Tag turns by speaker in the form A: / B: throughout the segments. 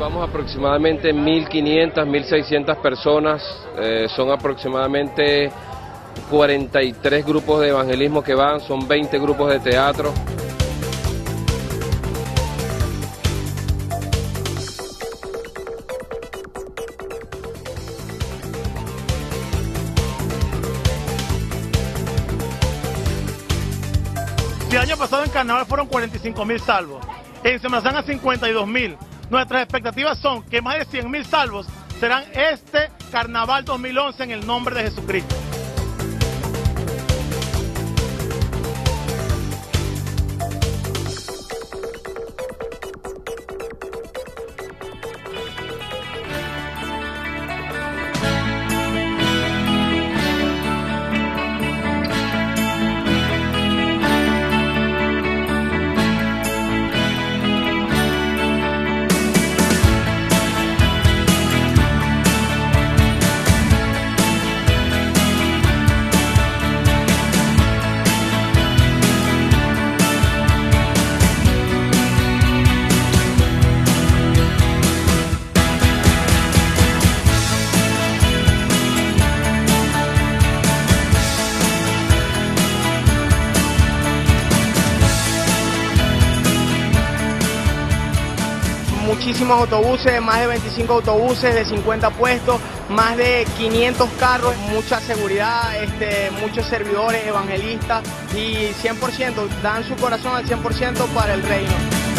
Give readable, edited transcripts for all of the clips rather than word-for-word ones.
A: Vamos aproximadamente 1.500, 1.600 personas, son aproximadamente 43 grupos de evangelismo que van, son 20 grupos de teatro.
B: El año pasado en Carnaval fueron 45.000 salvos, en Semana Santa 52.000. Nuestras expectativas son que más de 100.000 salvos serán este Carnaval 2011 en el nombre de Jesucristo.
C: Muchísimos autobuses, más de 25 autobuses de 50 puestos, más de 500 carros, mucha seguridad, muchos servidores, evangelistas y 100%, dan su corazón al 100% para el reino.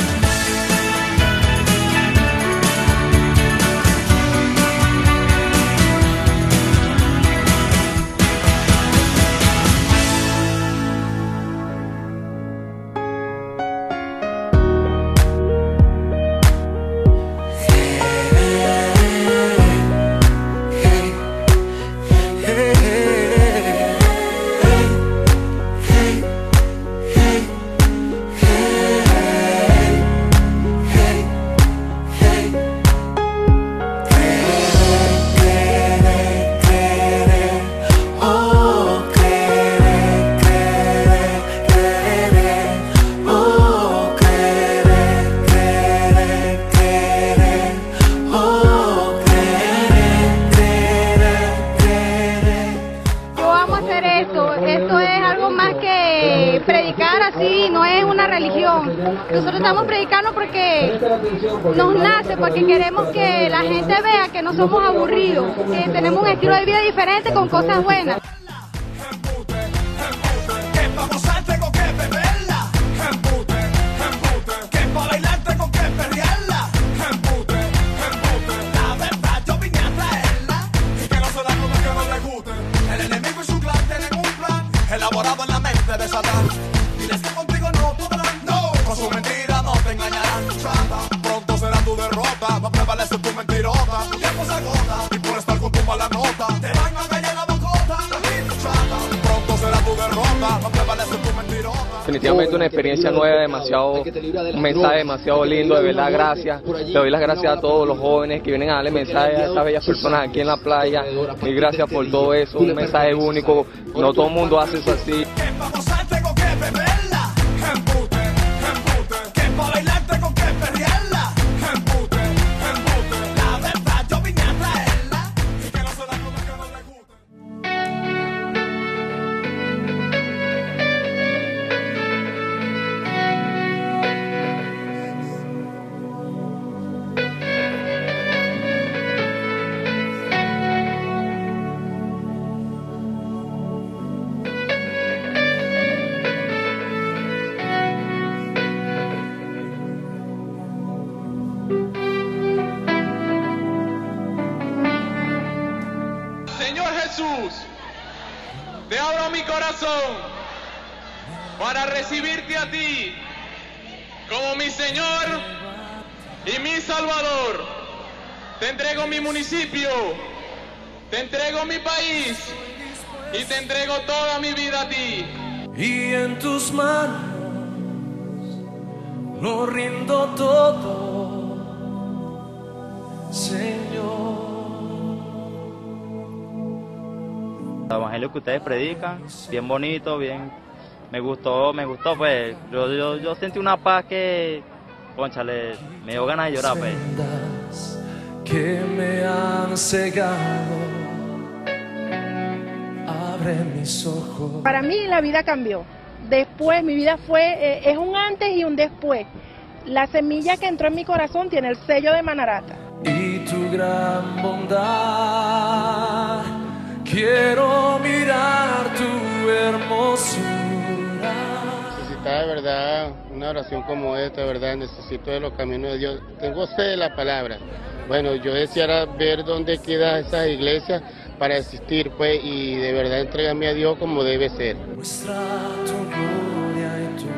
D: Esto es algo más que predicar así, no es una religión. Nosotros estamos predicando porque nos nace, porque queremos que la gente vea que no somos aburridos, que tenemos un estilo de vida diferente con cosas buenas.
E: Elaborado en la mente de Satán. Diles que contigo no podrán, no. Con su mentira no te engañarán. Chata, pronto será tu derrota. Va a prevalecer tu mentirota. Tu tiempo se agota y por estar con tu mala nota te van a callar la bocota. Chata, pronto será tu derrota. Va a prevalecer tu mentirota.
A: Definitivamente una experiencia nueva, un mensaje demasiado lindo, de verdad, gracias. Le doy las gracias a todos los jóvenes que vienen a darle mensaje a estas bellas personas aquí en la playa. Mil gracias por todo eso, un mensaje único, no todo el mundo hace eso así.
F: Te abro mi corazón para recibirte a ti como mi Señor y mi Salvador. Te entrego mi municipio, te entrego mi país y te entrego toda mi vida a ti.
G: Y en tus manos lo rindo todo, Señor.
H: El evangelio que ustedes predican, bien bonito, bien, me gustó, pues, yo sentí una paz que, cónchale, me dio ganas de llorar, pues.
G: que me han cegado. Abre mis ojos.
I: Para mí la vida cambió. Después mi vida es un antes y un después. La semilla que entró en mi corazón tiene el sello de Manarata.
G: Y tu gran bondad, quiero mirar tu hermosura.
J: Necesitaba de verdad una oración como esta, de verdad, necesito de los caminos de Dios. Tengo sed de la palabra. Bueno, yo deseara ver dónde queda esa iglesia para asistir, pues, y de verdad entregarme a Dios como debe ser.
G: Muestra tu gloria y tu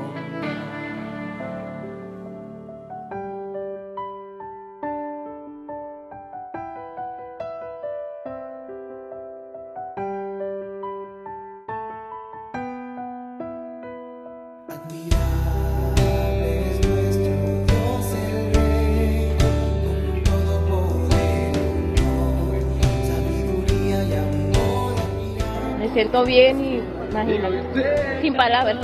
I: Me siento bien y imagínate, sin palabras.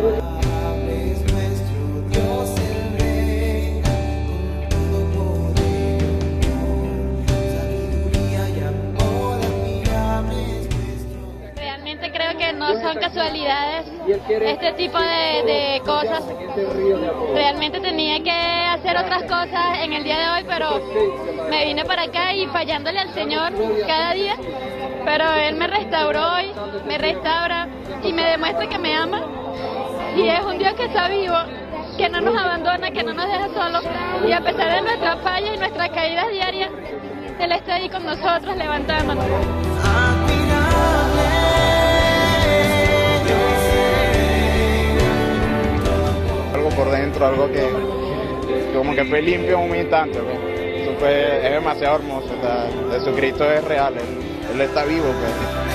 D: Realmente creo que no son casualidades este tipo de cosas. Realmente tenía que hacer otras cosas en el día de hoy, pero me vine para acá y fallándole al Señor cada día. Pero Él me restauró hoy, me restaura y me demuestra que me ama. Y es un Dios que está vivo, que no nos abandona, que no nos deja solos. Y a pesar de nuestra falla y nuestras caídas diarias, Él está ahí con nosotros levantándonos.
K: Algo por dentro, algo que como que fue limpio en un instante, ¿ves? Eso es demasiado hermoso. Jesucristo es real, Él está vivo, pues.